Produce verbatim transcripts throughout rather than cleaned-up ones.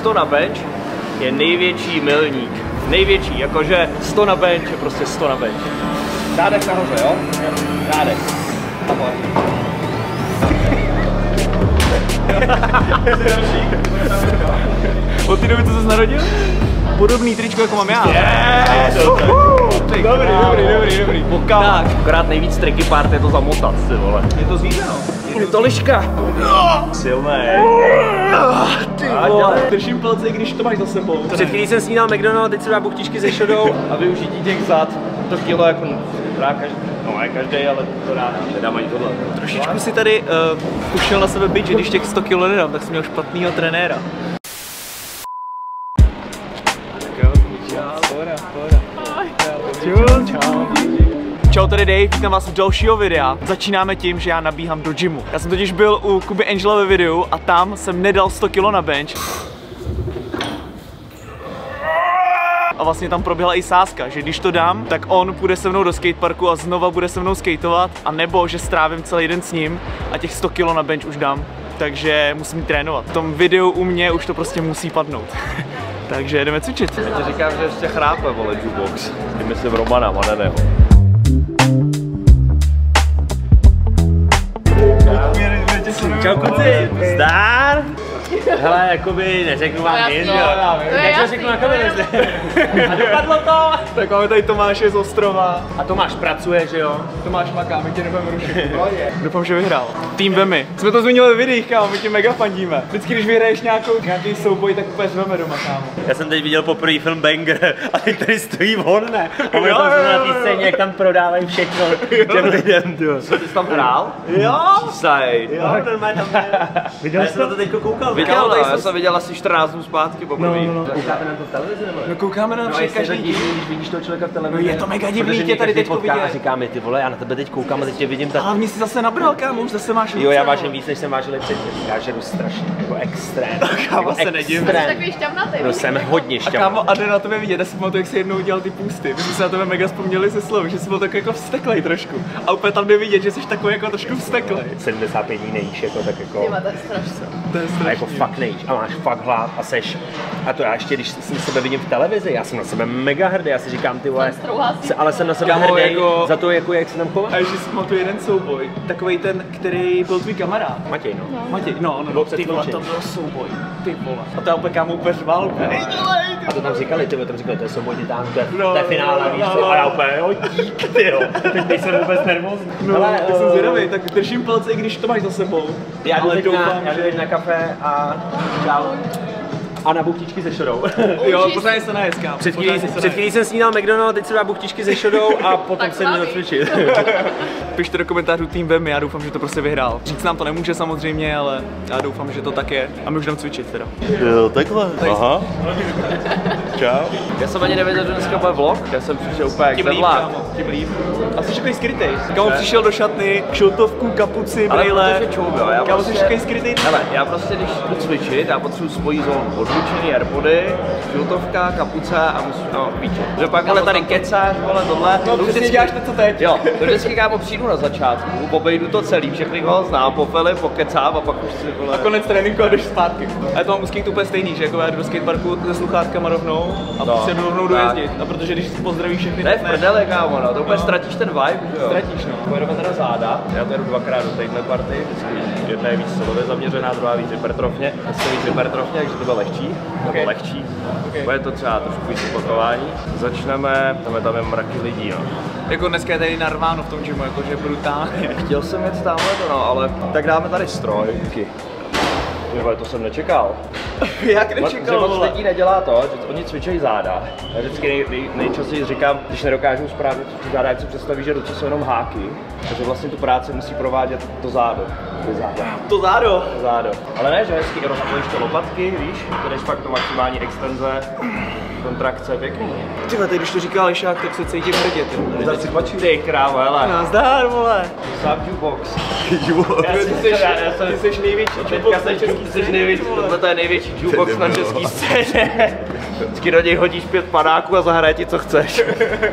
sto na bench je největší milník. Největší, jakože sto na bench je prostě sto na bench. Zádech nahoře, jo? Zádech. A pojď. Od té doby, co jsi narodil? Podobný tričko, jako mám já. Yes, dobrý, dobrý, dobrý, dobrý. Tak, akorát nejvíc tricky part je to zamotat, ty vole. Je to zvířeno. Je to liška. Silný. Ty vole. Držím palce, i když to máš za sebou. Před chvílí jsem snídal McDonald, teď se dá buchtičky se šodou a využití těch zad. To kilo jako dá každý, no ne každý, ale to dá, nedám ani tohle. Trošičku si tady uh, ušel na sebe byt, že když těch sto kilo nedám, tak jsem měl špatnýho trenéra. Čau, čau. Čau, tady Dave, vítám vás u dalšího videa. Začínáme tím, že já nabíhám do gymu. Já jsem totiž byl u Kuby Angela ve videu a tam jsem nedal sto kilo na bench. A vlastně tam proběhla i sázka, že když to dám, tak on půjde se mnou do skateparku a znova bude se mnou skateovat, a nebo že strávím celý den s ním a těch sto kilo na bench už dám. Takže musím trénovat. V tom videu u mě už to prostě musí padnout. Takže jdeme cvičit. Já ti říkám, že ještě chrápe, vole, jukebox. Ty myslím Romana, Madaného. Čau kluci, zdár! Hele, jakoby neřeknu vám nic, jo? Já to řeknu na kameru. A dopadlo to! Tak máme tady Tomáše z Ostrova. A Tomáš pracuje, že jo? Tomáš maká, my tě nebudeme rušit. Doufám, že vyhrál. Tým Vemy. Jsme to zmínili v videích, kámo, my tě mega fandíme. Vždycky, když vyhraješ nějakou, nějaký souboj, tak úplně zveme doma, kámo. Já jsem teď viděl poprvé film Banger a teď tady stojí on, ne? A my tam jsme na té scéně, jak tam prodávají všechno těm lidem, tyjo. Co, ty jsi tam hrál? Jo! Přísaj. Jo, normálně tam byl. Viděl jsi na to teďko koukal? Viděl, no, já jsem viděl asi čtrnáct dnů zpátky poprvé. No, no, no. Koukáte na to v televizi nebo? No koukáme na to no, každý díl, když vidíš toho člověka v televizi. No je to mega divný tě tady teďko vidět. A říkáme, ty vole, já na tebe teď koukám a teď tě vidím tak. Ale mě si zase nabral, kámo, už zase máš víc. Jo, já vážím víc, než jsem vážil předtím. Já žeru strašně, jako extrém. Kámo, se nedivím. Jsi takový šťavnatý. No jsem hodně A šťavnatý. kámo, a jde na tebe vidět, já si pamatuju, jak jsi jednou udělal ty půsty. My jsme se na tebe mega vzpomněli se slovy, že jsi byl tak jako vzteklej trošku. A úplně tam jde vidět, že jsi takový jako trošku vzteklej. sedmdesát pět dní nejíš, jako tak jako. Tyma, to je strašné. To je strašný. A jako fakt nejíš a máš fakt hlad a seš. A to já ještě, když si sebe vidím v televizi, já jsem na sebe mega hrdý, já si říkám, ty vole, se, ale jsem na sebe Kámo, hrdý jako... za to, jako, jak se tam chováš. A ještě si pamatuju jeden souboj, takovej ten, který byl tvůj kamarád. Matěj, no. No. Matěj, no, no, no, ty vole, to byl souboj, ty vole. A to já úplně kámo úplně řval, úplně. A to tam říkali, ty vole, tam říkali, to je souboj titánů, to je, No, to je finále, víš co, a já úplně, jo, dík, ty jo, teď nejsem vůbec nervózní. No, ale tak jsem zvědavý, tak držím palce, i když to máš za sebou. Já jdu ale teď doufám, na, já jdu teď na kafe a čau. A na buchtičky se šodou. Jo, pořádně se najes, kámo. Před chvílí, před chvílí jsem snídal McDonald, teď se dá buchtičky se šodou a potom se jdu cvičit. Pište do komentářů tým Vemy, já doufám, že to prostě vyhrál. Říct nám to nemůže samozřejmě, ale já doufám, že to tak je. A my už jdeme cvičit teda. Jo, takhle. Aha. Čau. Já jsem ani nevěděl, že dneska bude vlog, já jsem přišel úplně jak ze vlák. Tím líp. A jsi takový skrytej. Kámo přišel do šatny, šiltovku, kapuci, Ale brejle. protože čou, jo, já Kámo jsi prostě- takový skrytej. Hele, já prostě když jdu cvičit, já potřebuji svoji zónu, odlučený airpody, šiltovka, kapuce a musím, no, píče. Že pak ale tady kecáš, vole, tohle. No, to přesně děláš to, co teď. Jo, to vždycky kámo přijdu na začátku, obejdu to celý, všechny ho znám, popely, pokecám a pak už si, vole. A konec tréninku a jdeš zpátky. A já to mám u skate úplně stejný, že jako já jdu do skateparku se sluchátkama rovnou a No, prostě jdu rovnou tak. dojezdit. A protože když si pozdraví všechny, Ne, tak v prdele, kámo, no, to úplně ztratíš ten vibe, že jo. Ztratíš, no. Pojedeme teda záda, já to jdu dvakrát do téhle party, vždycky jedna je víc silově zaměřená, druhá víc hypertrofně, já jsem víc hypertrofně, takže to bylo lehčí, Okay. nebo lehčí. Okay. Bude to třeba trošku víc opakování. Začneme, tam, tam je mraky lidí, no. Jako dneska je tady narváno v tom gymu, jakože brutálně. Chtěl jsem jet tamhle to, no, ale tak dáme tady stroj. Ježiš, to jsem nečekal. Jak Že nečekal, moc vole. lidí nedělá to, že oni cvičejí záda. Já vždycky nej, nej, nejčastěji říkám, když nedokážu správně cvičit záda, jak si představí, že ruce jsou jenom háky, takže vlastně tu práci musí provádět to zádo. To zádo. To zádo. To zádo. Ale ne, že hezky rozpojíš to lopatky, víš, to jdeš fakt do maximální extenze, kontrakce, pěkný. Tyhle, teď když to říká Lišák, tak se cítím hrdě, ty. Zdar si pačí. Ty krávo, hele. Nazdar, vole. Sám jukebox. Já si- ty, jsi, já- já jsem- ty jsi největší Teďka jukebox na jsi, český jsi scéně, největší, vole. tohle to je největší jukebox na český scéně. Vždycky do něj hodíš pět panáků a zahraje ti, co chceš.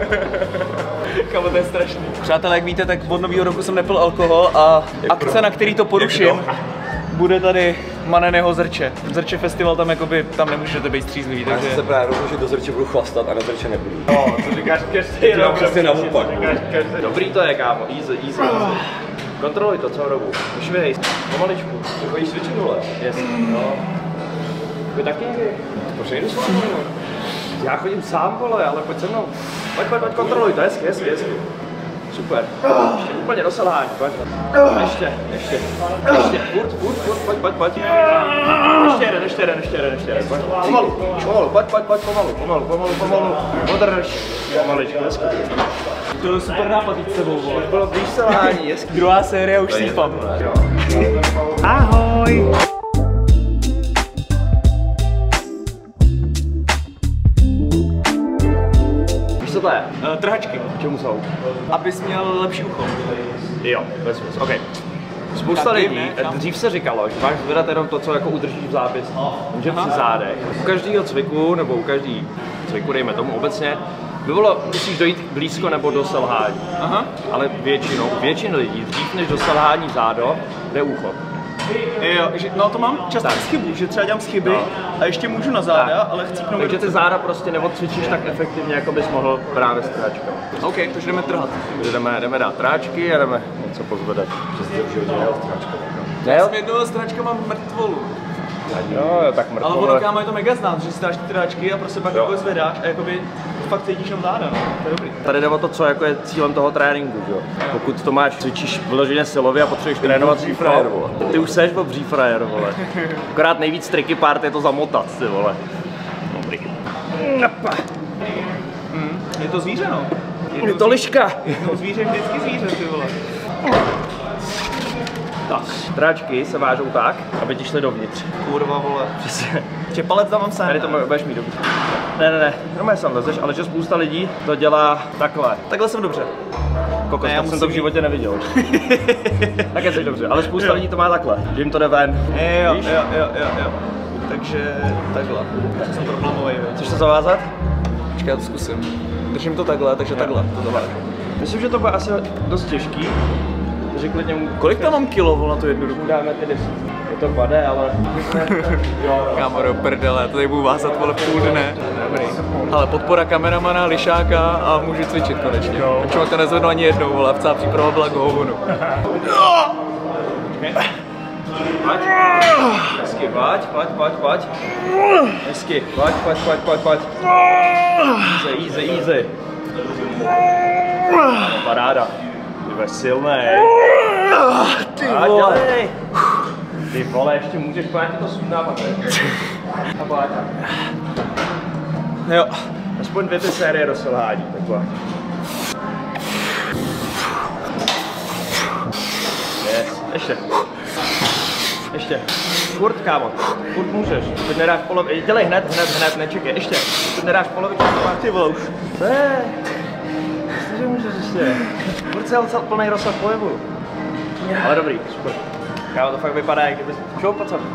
Kámo, to je strašný. Přátelé, jak víte, tak od nového roku jsem nepil alkohol a akce, na který to poruším, bude tady Maneného Zrče. Zrče festival tam jakoby, tam nemůžete být střízlivý, Já takže... jsem se právě rozhodl, že do Zrče budu chlastat a na Zrče nebudu. No, to říkáš každý rok. Přesně naopak. Dobrý to je, kámo, easy, easy, easy. Kontroluj to celou dobu, švihej, pomaličku. Ty chodíš cvičit, vole? Yes. No. Vy taky? Proč nejdu s vámi? Já chodím sám, vole, ale pojď se mnou. Pojď, pojď, pojď, kontroluj to, hezky, hezky, hezky. Super. Ještě úplně do selhání, pojď. Ještě, ještě, ještě, furt, furt, furt, pojď, pojď, pojď. Ještě jeden, ještě jeden, ještě jeden, ještě jeden, pojď. Pomalu, pomalu, pojď, pojď, pojď, pomalu, pomalu, pomalu, pomalu. Podrž. Pomaličku, hezky. To je super nápad jít s sebou, vole. Bylo blíž selhání, hezky. Druhá série už sípám. Ahoj! Víš, co to je? Uh, trhačky. Čemu jsou? Abys měl lepší ucho. Jo, bez smysl, ok. Spousta Tak, lidí, ne, tam- dřív se říkalo, že máš vydat jenom to, co jako udržíš v zápis, že při zádech. U každého cviku, nebo u každý cviku, dejme tomu obecně, by bylo, musíš dojít blízko nebo do selhání. Aha. Ale většinou, většina lidí, dřív než do selhání zádo, jde ucho. Jo, že, no to mám často Tak. z chybu, že třeba dělám z chyby No. a ještě můžu na záda, Tak. ale chcípnout. Takže ty záda prostě neodcvičíš tak efektivně, jako bys mohl právě s tráčkou. OK, takže jdeme trhat. Takže jdeme, jdeme dát tráčky a jdeme něco pozvedat. Přesně v životě nejel s tráčkou. Ne, Jsem jednoho stráčka mám mrtvolu. jo, jo, tak mrtvo. Ale ono, kámo, je to mega znát, že si dáš ty tráčky a prostě pak Jo. jako zvedáš a jakoby fakt cítíš jenom záda, no. To je dobrý. Tady jde o to, co jako je cílem toho tréninku, že jo. Pokud to máš, cvičíš vyloženě silově a potřebuješ trénovat obří frajer, vole. Ty už seš obří frajer, vole. Akorát nejvíc tricky part je to zamotat, ty vole. Dobrý. Napa. Mm, je to zvíře, no. Je to liška. No, zvíře je vždycky zvíře, ty vole. Tak. Tráčky se vážou tak, aby ti šly dovnitř. Kurva, vole. Přesně. Ještě palec dávám sem. Tady to budeš mít dobře. Ne, ne, ne, no sam lezeš, ale že spousta lidí to dělá takhle. Takhle jsem dobře. Kokos, Ne, já tak jsem musím to v životě neviděl. Tak jsi dobře, ale spousta lidí to má takhle, že jim to jde ven. Jo, Víš? jo, jo, jo, jo. Takže takhle. Takže jsem problémový, jo. Chceš to zavázat? Počkej, já to zkusím. Držím to takhle, takže takhle to zavážu. Myslím, že to bude asi dost těžký. Takže klidně mu... Kolik tam mám kilo, vole, na tu jednu ruku? dáme ty deset. Je to pade, ale... jo, Kámo, do prdele, to tady budu vázat, vole, půl dne. Dobrý. Ale podpora kameramana, lišáka a můžu cvičit konečně. A člověk to nezvedl ani jednou, vole, celá příprava byla k hovunu. Pojď. Hezky, pojď, pojď, pojď, pojď. Hezky, pojď, pojď, pojď, pojď, pojď. Easy, easy, easy. No, paráda. Ty budeš silnej. Ty vole. Ty vole, ještě můžeš pojď to sundá, pak. A pojď. Jo. Aspoň dvě ty série do selhání, takhle. Yes, ještě. Ještě. Furt, kámo, furt můžeš. Teď nedáš polovičku, dělej hned, hned, hned, nečekej, ještě. Teď nedáš polovičku, ty vole už. Ne, myslím, že můžeš ještě. Furt cel, cel plný rozsah pohybu. Ale dobrý, super. Kámo, to fakt vypadá, jak kdyby... Čo, pojď sem.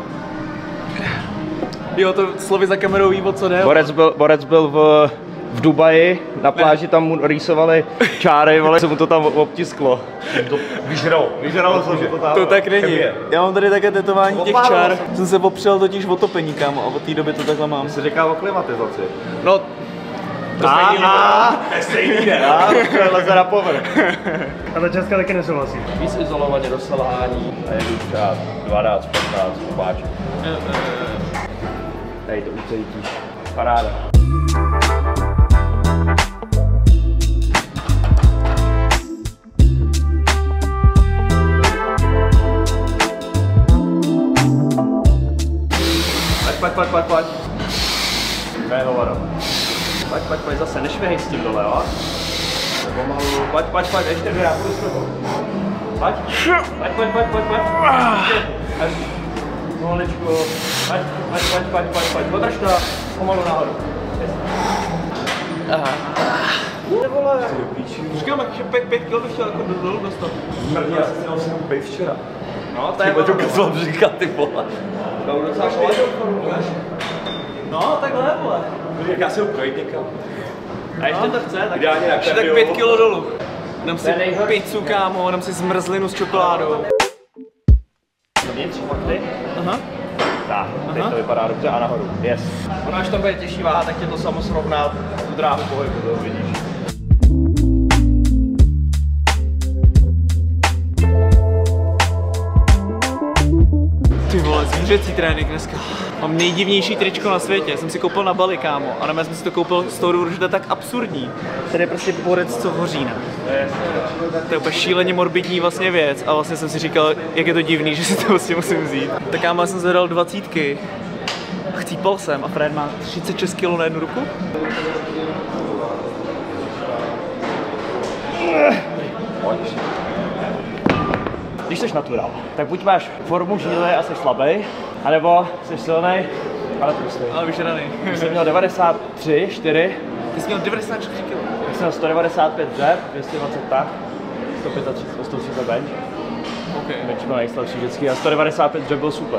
Jo, to slovy za kamerou ví, o co jde. Borec byl, Borec byl v, v Dubaji, na pláži tam mu rýsovali čáry, vole, se mu to tam obtisklo. To vyžralo, vyžralo se mu to tam. To tak není. Já mám tady také tetování těch Opálilo čár. Jsem se popřel totiž o topení, kámo, a od té doby to takhle mám. Jsi říkal o klimatizaci. No, To stejný ne. Stejný ne, a? To leze na povrch. A ta Česka taky nesouhlasí. Víc izolovaně do selhání a jedu třeba dvanáct patnáct pobáček. Hej, to ucítíš. Paráda. Pojď, pojď, pojď, pojď, pojď. Ne, hovado. Pojď, pojď, pojď, zase nešvihej s tím dole, jo? Pomalu, pojď, pojď, pojď, ještě dvě, já půjdu s tebou. Pojď, pojď, pojď, pojď, pojď, pojď. Až, pomaličku, pojď, pojď, pojď, pojď, pojď, pojď, podrž to, pomalu nahoru. Aha. Ty vole. říkám, že pět, pět kilo bych chtěl jako dolů dostat. Mrdně, já jsem si dal jsem pej včera. No, to je Ty to ukazoval říkat, ty vole. to je docela špatně. No, takhle, vole. Jak já si ho projít někam. A ještě to chce, tak Ideálně na Ještě tak pět kilo dolů. Dám si To je nejhorší. pizzu, kámo, dám si zmrzlinu s čokoládou. vnitř, pak ty. dobře a nahoru. Yes. Ono až tam bude těžší váha, tak tě to samo srovná tu dráhu pohybu, to vidíš. Ty vole, zvířecí trénink dneska. Mám nejdivnější tričko na světě, jsem si koupil na Bali, kámo. A já jsem si to koupil z toho důvodu, že to je tak absurdní. Tady je prostě borec, co hoří, ne? To je úplně šíleně morbidní vlastně věc a vlastně jsem si říkal, jak je to divný, že si to vlastně musím vzít. Tak kámo, já jsem zvedal dvacítky. Chcípal jsem a Fred má třicet šest kilogramů na jednu ruku. Když jsi natural, tak buď máš formu žíly a jsi slabý, anebo jsi silný, ale prostý. Ale vyžraný. Když jsem měl devadesát tři, čtyři, Ty jsi měl devadesát čtyři kilogramů. tak jsem měl sto devadesát pět dřep, dvě stě dvacet tak, sto třicet pět, sto třicet bench. Okay. Bench byl nejslabší vždycky a sto devadesát pět dřep byl super.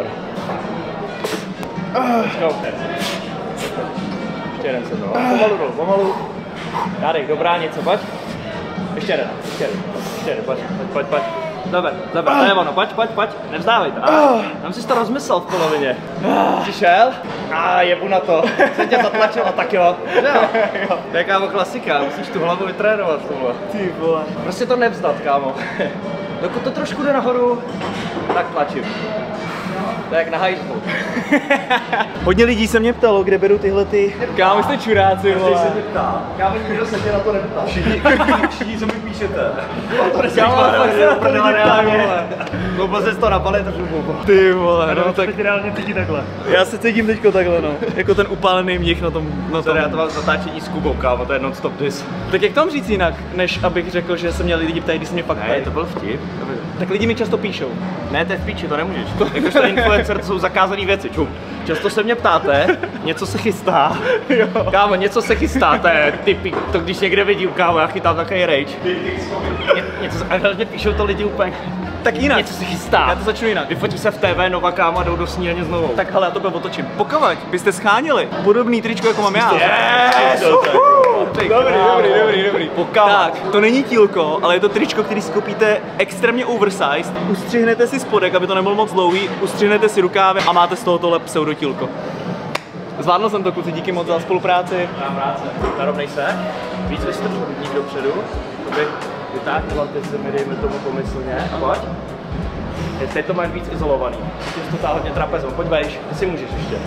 Teďka opět. Ještě jeden se to. Pomalu dolů, pomalu. Dádej, dobrá, něco, pojď. Ještě jeden, ještě jeden, ještě jeden, pojď, pojď, pojď, pojď. Dobře, dobře, to je ono, pojď, pojď, pojď, nevzdávej to. Ah, tam jsi to rozmyslel v polovině. Přišel? A ah, jebu na to. Jsem tě zatlačil a tak jo. Jo. To je kámo klasika, musíš tu hlavu vytrénovat tohle. Ty vole. Prostě to nevzdat, kámo. Dokud to trošku jde nahoru, tak tlačím. To je jak na hajzlu. Hodně lidí se mě ptalo, kde beru tyhle ty... Kámo, jste čuráci, vole. se mě ptá. Kámo, nikdo se tě na to neptá. Všichni, všichni co mi píšete. To Kámo, fakt se na to lidi ptají, vole. Koupil jsi to na Bali, takže bobo. Ty vole, no tak... Teď reálně cítí takhle. Já se cítím teďko takhle, no. Jako ten upálený mnich na tom... Na tom. Sorry, já to mám zatáčení s Kubou, kámo, to je non-stop dis. Tak jak to mám říct jinak, než abych řekl, že se mě lidi ptají, když se mě fakt Ne, ptají? to byl vtip. Tak lidi mi často píšou. Ne, to je v píči, to nemůžeš. Jakožto influencer, to jsou zakázané věci, čum. Často se mě ptáte, něco se chystá. Jo. Kámo, něco se chystá, to je typy, to když někde vidím, kámo, já chytám takový rage. Ně, něco se, a hlavně píšou to lidi úplně. Tak jinak. Něco se chystá. Já to začnu jinak. Vyfotí se v T V, Nova, kámo, a jdou do snídaně znovu. Tak hele, já to byl otočím. Pokud byste scháněli podobný tričko, jako mám já. Yes! Dobrý, dobrý, dobrý, dobrý. Tak, to není tílko, ale je to tričko, který si koupíte extrémně oversized. Ustřihnete si spodek, aby to nebylo moc dlouhý, ustřihnete si rukávy a máte z toho tohle pseudotílko. Zvládl jsem to, kluci, díky moc za spolupráci. Mám práce. Narovnej se. Víc vystrč hrudník dopředu. To by vytáhnoval ty zemi, dejme tomu pomyslně. A pojď. Teď to máš víc izolovaný. Ty jsi to táhl hodně trapezou. Pojď vejš, ty si můžeš ještě.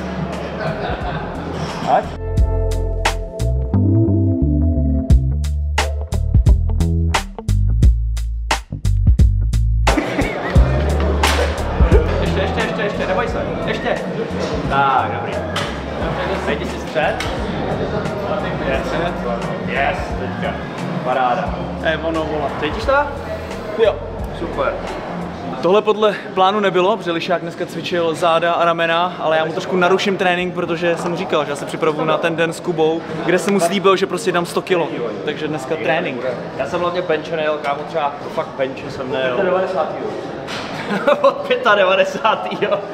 Ať. Ještě, ještě, ještě, ještě, neboj se. Ještě. Tak, dobrý. Najdi si střed. Yes. Yes, teďka. Paráda. Eh, ono, vola. Cítíš to? Jo. Super. Tohle podle plánu nebylo, protože Lišák dneska cvičil záda a ramena, ale já mu trošku naruším trénink, protože jsem mu říkal, že já se připravuju na ten den s Kubou, kde jsem mu slíbil, že prostě dám sto kilo. Takže dneska trénink. Já jsem hlavně bench nejel, kámo, třeba to fakt bench jsem nejel. devadesát Od devadesát pět jo.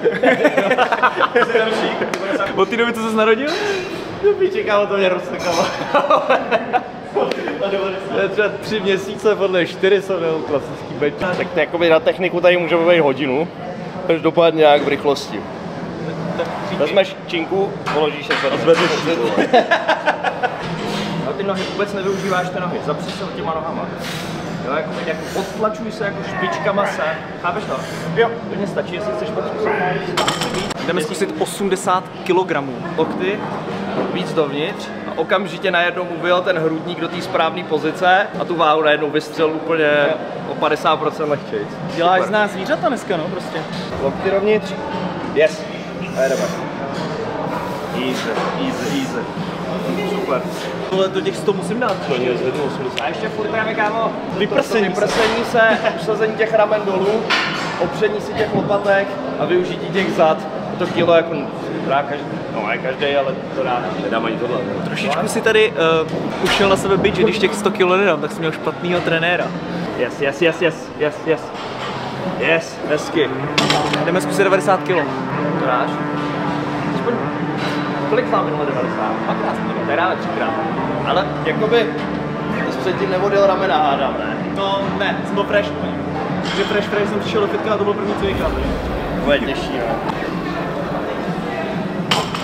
Od té doby, co jsi narodil? No píči, kámo, to mě rozsekalo. Třeba tři měsíce, podle čtyři jsem měl klasický bench. Tak to jakoby na techniku tady můžeme být hodinu, takže dopadne nějak v rychlosti. Vezmeš činku, položíš se a zvedneš činku. A ty nohy vůbec nevyužíváš ty nohy, zapři se těma nohama. Jo, jako, jako odtlačuj se jako špičkama se, chápeš to? Jo. To mě stačí, jestli chceš pak zkusit. Jdeme zkusit osmdesát kilogramů. Lokty, víc dovnitř a okamžitě najednou mu vyjel ten hrudník do té správné pozice a tu váhu najednou vystřel úplně o padesát procent lehčejc. Děláš z nás zvířata dneska, no prostě. Lokty dovnitř, yes, a jedeme. Easy, easy, easy. Super. Tohle do těch sto musím dát. To mě zvednu osmdesát. A ještě furt jdeme, kámo. Vyprsení To vyprsení se, usazení těch ramen dolů, opření si těch lopatek a využití těch zad. To kilo jako dá každý, no ne každý, ale to dá, nedám ani tohle. Trošičku si tady uh, ušel na sebe byt, že když těch sto kilo nedám, tak jsem měl špatnýho trenéra. Yes, yes, yes, yes, yes, yes. Yes, hezky. Jdeme zkusit devadesát kilo. To dáš? Aspoň, kolik mám minule devadesát? Dvakrát jsem to dal, tady dáme třikrát. Ale jakoby, jsi předtím nevodil ramena, hádám, ne? No ne, jsem byl fresh. Že fresh fresh jsem přišel do fitka a to bylo první co vykrát. To bude těžší, no.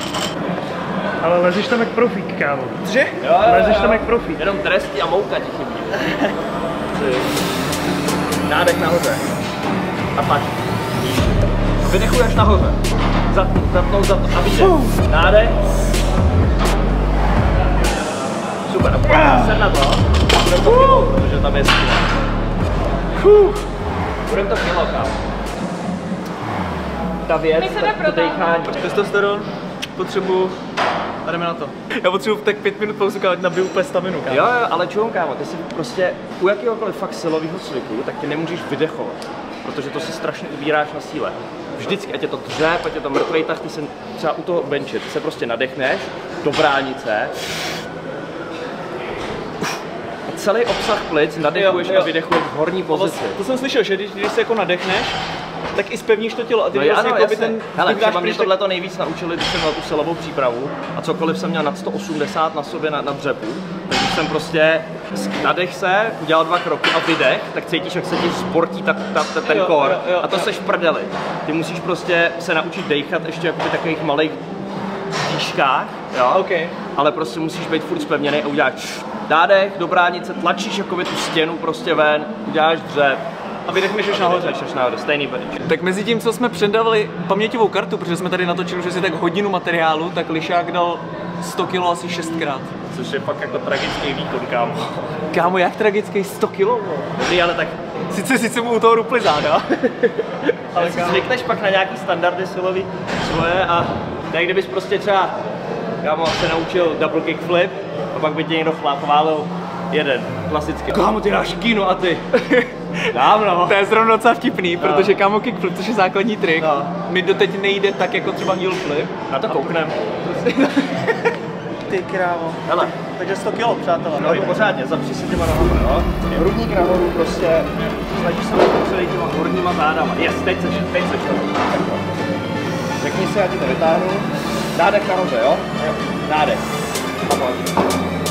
Ale lezeš tam jak profík, kámo. Cože? Jo, jo, Lezeš jo. tam jak profík. Jenom trestí a mouka ti chybí. Nádech nahoře. A pak. Vydechuj až nahoře. Zatnout, zatnout, zatnout. A vidět. Nádech. Super. A sedm na to. Budem to kilo, protože tam je skvělé. Budem to kilo, kámo. Ta věc, to dejchání. Testosteron, potřebuju a jdeme na to. Já potřebuji tak pět minut pauzu, kámo, nabiju úplně staminu, kámo. Jo, jo, ale čuho, kámo, ty si prostě u jakéhokoliv fakt silového cviku, tak ty nemůžeš vydechovat, protože to si strašně ubíráš na síle. Vždycky, ať je to dřep, ať je to mrtvej tah, ty se třeba u toho benče, ty se prostě nadechneš do bránice a celý obsah plic nadechuješ Jo, jo. a vydechuješ v horní pozici. To jsem slyšel, že když, když se jako nadechneš, tak i spevníš to tělo a ty No vlastně ano, jako by jasně. ten Hele, vzduch dáš třeba mě pryč, tak- tohle to nejvíc naučili, když jsem měl tu silovou přípravu a cokoliv jsem měl nad sto osmdesát na sobě na, na dřepu, tak když jsem prostě nadech se, udělal dva kroky a vydech, tak cítíš, jak se ti sportí ta, ta, ta, ten Jo, kor jo, jo, a to jo. seš v prdeli. Ty musíš prostě se naučit dejchat ještě jako v takových malých výškách, jo? Okay. Ale prostě musíš být furt zpevněný a uděláš nádech do bránice, tlačíš jakoby tu stěnu prostě ven, uděláš dřep. A vydechneš až nahoře. Vydechneš až nahoře, stejný bench. Tak mezi tím, co jsme předávali paměťovou kartu, protože jsme tady natočili, že si tak hodinu materiálu, tak Lišák dal sto kilo asi šestkrát. Což je fakt jako tragický výkon, kámo. Kámo, jak tragický sto kilo, bro. Dobrý, ale tak Sice, sice mu u toho rupli záda. ale si zvykneš pak na nějaký standardy silový svoje a tak kdybys prostě třeba, kámo, se naučil double kickflip a pak by tě někdo chválil jeden, klasicky. Kámo, ty dáš kino a ty. Dávno. To je zrovna docela vtipný, no. Protože kámo kickflip, což je základní trik, No. mi doteď nejde tak jako třeba heel flip. Na to kouknem. Ty krávo. Hele, Takže sto kilo, přátelé. no i pořádně, zapři si těma nohama, jo. Hrudník nahoru prostě, snažíš se celý těma horníma zádama. Yes, teď seš, teď seš to. Řekni si, já ti to vytáhnu. Nádech nahoře, jo? Jo. Nádech. A pojď.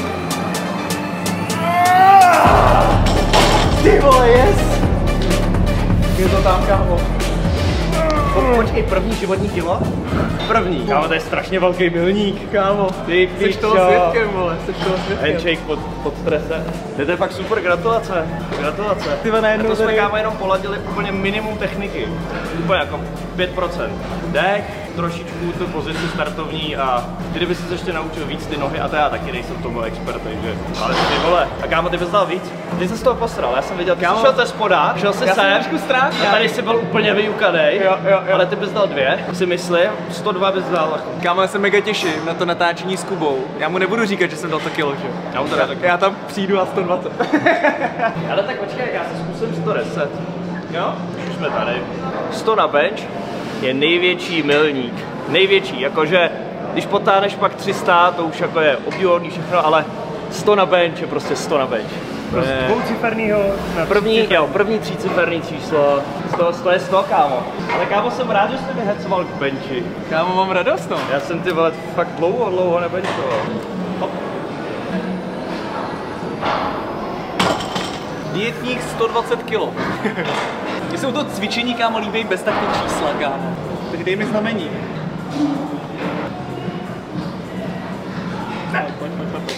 Ty vole, yes! Je to tam, kámo. Po, počkej, první životní kilo? První. Kámo, to je strašně velký milník, kámo. Ty Seš toho svědkem, vole, seš toho svědkem. Handshake pod, pod stresem. To je fakt super, gratulace. Gratulace. Ty vole, najednou A to jsme tady- kámo jenom poladili úplně minimum techniky. Úplně jako pět procent. Dech, trošičku tu pozici startovní a ty kdyby si ještě naučil víc ty nohy a to já taky nejsem tomu expert, takže. Ale ty vole, a kámo, ty bys dal víc? Ty jsi z toho posral, já jsem viděl, ty Kámo, šel ze spoda, šel si já jsem sem, trošku strach, a já- tady jsi byl úplně vyjukanej, Jo, jo, jo. ale ty bys dal dvě, si myslím, sto dva bys dal. Kámo, já se mega těším na to natáčení s Kubou. Já mu nebudu říkat, že jsem dal to kilo, že? Já mu to nedám. Já tam přijdu a sto dvacet. Ale tak počkej, já si zkusím sto deset. Jo? Už jsme tady. sto na bench je největší milník. Největší, jakože když potáhneš pak tři sta, to už jako je obdivuhodný všechno, ale sto na bench je prostě sto na bench. Prostě Je- dvoucifernýho na První, jo, první tříciferný číslo, sto, sto je sto, kámo. Ale kámo, jsem rád, že jsi mě hecoval k benchi. Kámo, mám radost, no. Já jsem ty vole fakt dlouho, dlouho nebenchoval. Hop. Dietník sto dvacet kilo. Mně se u toho cvičení, kámo, líbí bez takových čísla, kámo. Tak dej mi znamení. Ne, pojď, pojď, pojď.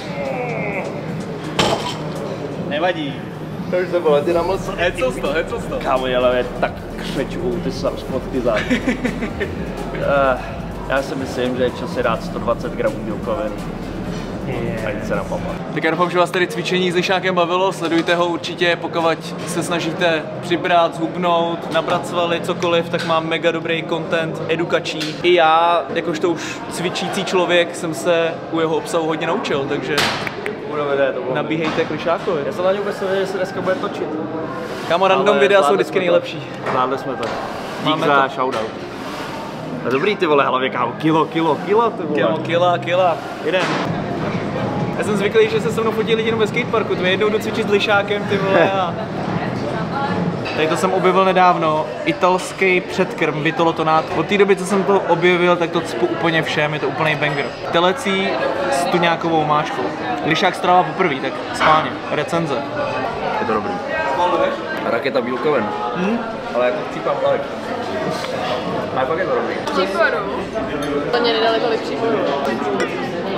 Nevadí. To už se vole, ty namlsl. Hecel jsi to, hecel jsi to. Kámo, ale je tak křeču, ty sam spotky za. uh, já si myslím, že je čas si dát sto dvacet gramů bílkovin. A jít se na papa. Tak já doufám, že vás tady cvičení s Lišákem bavilo, sledujte ho určitě, pokud se snažíte přibrat, zhubnout, nabrat svaly, cokoliv, tak mám mega dobrý content, edukační. I já, jakožto už cvičící člověk, jsem se u jeho obsahu hodně naučil, takže Budeme jde, to bylo. nabíhejte k Lišákovi. Já jsem na něj vůbec nevěděl, že se dneska bude točit. Kámo, random Ale videa jsou zvládli vždycky jsme to. nejlepší. Zvládli jsme to. Dík Máme za to. shoutout. A dobrý ty vole, hlavě kámo, kilo, kilo, kilo ty vole. Kámo, kila, kila, jeden. Já jsem zvyklý, že se se mnou fotí lidi jenom ve skateparku, ty jednou jdu cvičit s Lišákem, ty vole, a... Tady to jsem objevil nedávno, italský předkrm Vitolotonát. Od té doby, co jsem to objevil, tak to cpu úplně všem, je to úplný banger. Telecí s tuňákovou máčkou. Lišák strává poprvé, tak schválně, recenze. Je to dobrý. Smaluješ? Raketa bílkovin. Hmm? Ale jako chcípám hlavě. A fakt je to dobrý. Příporu. To mě nedali tolik příporů.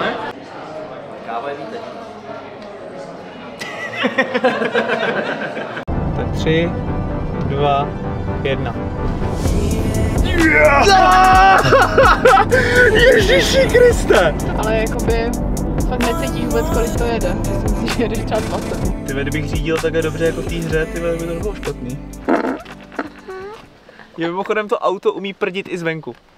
nevíte. Tak tři, dva, jedna. Ježiši Kriste! Ale jakoby fakt necítíš vůbec, kolik to jede. Myslím si, že jedeš třeba dvacet. Ty kdybych řídil takhle dobře jako v té hře, ty by to nebylo špatný. Je mimochodem to auto umí prdit i zvenku.